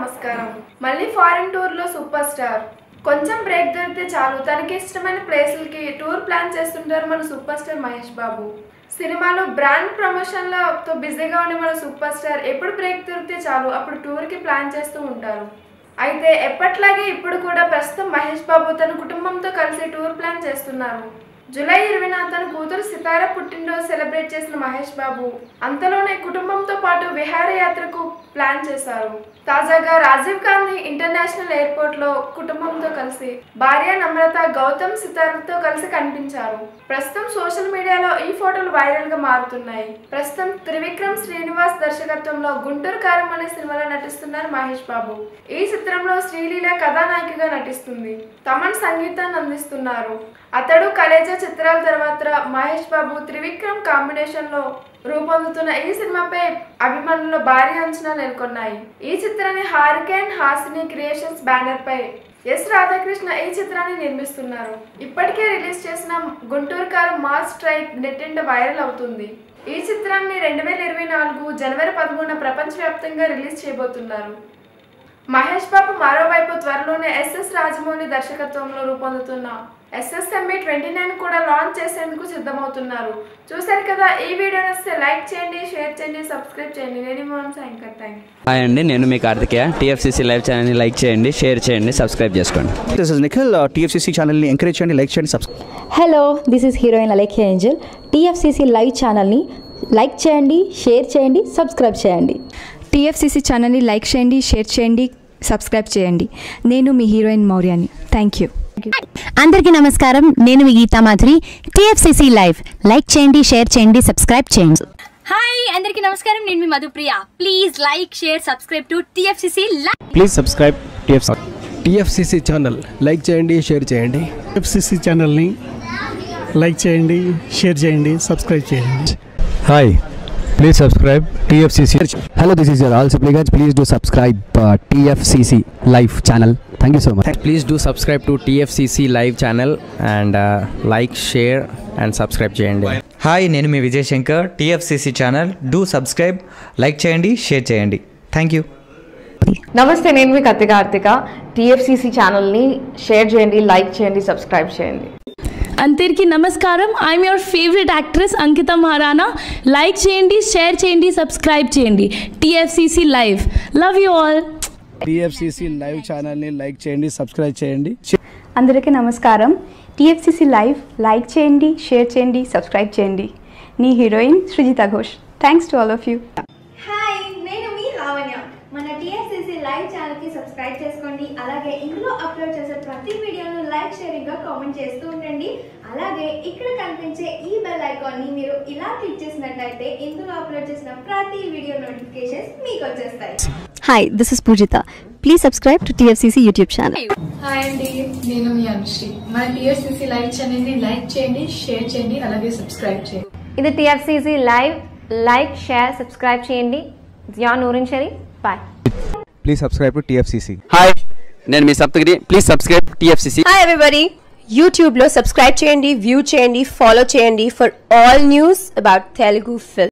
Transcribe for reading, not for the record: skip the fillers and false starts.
నమస్కారం. మళ్ళీ foreign tour లో సూపర్ స్టార్. కొంచెం బ్రేక్ దొరికితే చాలు తనకి ఇష్టమైన ప్లేసులకి టూర్ ప్లాన్ చేస్తుంటారు మన సూపర్ స్టార్ మహేష్ బాబు. సినిమాలో బ్రాండ్ ప్రమోషన్లతో బిజీగా ఉండే మన సూపర్ స్టార్ ఎప్పుడు బ్రేక్ దొరికితే చాలు అప్పుడు టూర్కి ప్లాన్ చేస్తూ ఉంటారు. అయితే ఎప్పట్లాగే ఇప్పుడు కూడా ప్రస్తుతం మహేష్ బాబు తన కుటుంబంతో కలిసి టూర్ ప్లాన్ చేస్తున్నారు. జూలై 20న తన కూతురు సితార పుట్టినరోజు సెలబ్రేట్ చేసిన మహేష్ బాబు అంతలోనే కుటుంబంతో పాటు విహారయాత్రకు ప్లాన్ చేశారు. తాజాగా రాజీవ్ గాంధీ ఇంటర్నేషనల్ ఎయిర్పోర్ట్ లో కుటుంబంతో కలిసి భార్య నమ్రత, గౌతమ్, సితారతో కలిసి కనిపించారు. ప్రస్తుతం సోషల్ మీడియాలో ఈ ఫోటోలు వైరల్ గా మారుతున్నాయి. ప్రస్తుతం త్రివిక్రమ్ శ్రీనివాస్ దర్శకత్వంలో గుంటూరు కారం అనే సినిమాలో నటిస్తున్నారు మహేష్ బాబు. ఈ చిత్రంలో శ్రీలీల కథానాయికగా నటిస్తుంది. తమన్ సంగీతాన్ని అందిస్తున్నారు. అతడు, కలేజా చిత్రాల తర్వాత మహేష్ బాబు, త్రివిక్రమ్ కాంబినేషన్ లో రూపొందుతున్న ఈ సినిమాపై అభిమానుల్లో భారీ అంచనాలు నెలకొన్నాయి. ఈ చిత్రాన్ని హారికేన్ హాసిని క్రియేషన్స్ బ్యానర్ పై ఎస్ రాధాకృష్ణ ఈ చిత్రాన్ని నిర్మిస్తున్నారు. ఇప్పటికే రిలీజ్ చేసిన గుంటూరు కారం మాస్ స్ట్రైక్ నెట్టింట వైరల్ అవుతుంది. ఈ చిత్రాన్ని 2024 జనవరి 13న ప్రపంచవ్యాప్తంగా రిలీజ్ చేయబోతున్నారు. మహేష్ బాబు మరోవైపు త్వరలోనే ఎస్ఎస్ రాజమౌళి దర్శకత్వంలో రూపొందుతున్న SSME 29 కూడా లాంచ్ చేసేందుకు సిద్ధమవుతున్నారు. చూశారు కదా, ఈ వీడియో నచ్చితే లైక్ చేయండి, షేర్ చేయండి, సబ్స్క్రైబ్ చేయండి. నేను మోహన్ శంకర్. హాయ్ అండి, నేను మీ కార్తికేయ. TFCC లైవ్ ఛానల్ని లైక్ చేయండి, షేర్ చేయండి, సబ్స్క్రైబ్ చేసుకోండి. This is Nikhil. TFCC ఛానల్ని ఎంకరేజ్ చేయండి, లైక్ చేయండి, subscribe. Hello, this is heroine Alekhya Angel. TFCC live ఛానల్ని లైక్ చేయండి, షేర్ చేయండి, సబ్స్క్రైబ్ చేయండి. TFCC ఛానల్ని లైక్ చేయండి, షేర్ చేయండి, సబ్స్క్రైబ్ చేయండి. నేను మీ హీరోయిన్ మౌర్యాని. Thank you. అందరికీ నమస్కారం, నేను మీ Geetha Madhuri. TFCC live like చేయండి, షేర్ చేయండి, సబ్స్క్రైబ్ చేయండి. హాయ్ అందరికీ నమస్కారం, నేను మీ Madhupriya. Please like, share, subscribe to TFCC live. Please subscribe TFCC channel. Like చేయండి, షేర్ చేయండి. TFCC ఛానల్ని లైక్ చేయండి, షేర్ చేయండి, సబ్స్క్రైబ్ చేయండి. Hi, please subscribe TFCC. Hello, this is your all supplicants. Please do subscribe TFCC live channel. Thank you so much. Please do subscribe to TFCC live channel and like, share and subscribe చేయండి. Hi, నేను మీ Vijay Shankar. TFCC channel do subscribe, like చేయండి, share చేయండి. Thank you. నమస్తే, నేను మీ Karthika. TFCC ఛానల్ని share చేయండి, లైక్ చేయండి, సబ్స్క్రైబ్ చేయండి. అందరికీ నమస్కారం, I'm your favourite actress Ankitha Maharana. Like చేయండి, షేర్ చేయండి, సబ్స్క్రైబ్ చేయండి. TFCC live. Love you all. TFCC live ఛానల్ని లైక్ చేయండి, సబ్స్క్రైబ్ చేయండి. అందరికీ నమస్కారం. TFCC లైవ్ లైక్ చేయండి, షేర్ చేయండి, సబ్స్క్రైబ్ చేయండి. నీ heroine Srijita Ghosh. Thanks to all of you. Hi, నేను మీ లావణ్య. మన TFCC లైవ్ ఛానల్ కి సబ్స్క్రైబ్ చేసుకోండి. అలాగే ఇందులో అప్లోడ్ చేసే ప్రతి వీడియోను లైక్, షేరింగ్ గా కామెంట్ చేస్తూ ఉండండి. అలాగే ఇక్కడ కనిపించే ఈ బెల్ ఐకాన్ ని మీరు ఇలా క్లిక్ చేసినట్లయితే ఇందులో అప్లోడ్ చేసిన ప్రతి వీడియో నోటిఫికేషన్స్ మీకు వచ్చేస్తాయి. Hi, this is Poojitha. Please subscribe to TFCC YouTube channel. Hi అండి, నేను మీ అనుశ్రీ. మన TFCC లైవ్ ఛానల్ ని లైక్ చేయండి, షేర్ చేయండి, అలాగే సబ్స్క్రైబ్ చేయండి. ఇది TFCC live. Like, share, subscribe చేయండి. Zia Noorin Shari. Bye. Please subscribe to TFCC. Hi, నేను మీ Saptagiri. Please subscribe TFCC. Hi everybody, యూట్యూబ్లో సబ్స్క్రైబ్ చేయండి, వ్యూ చేయండి, ఫాలో చేయండి for all news about Telugu film.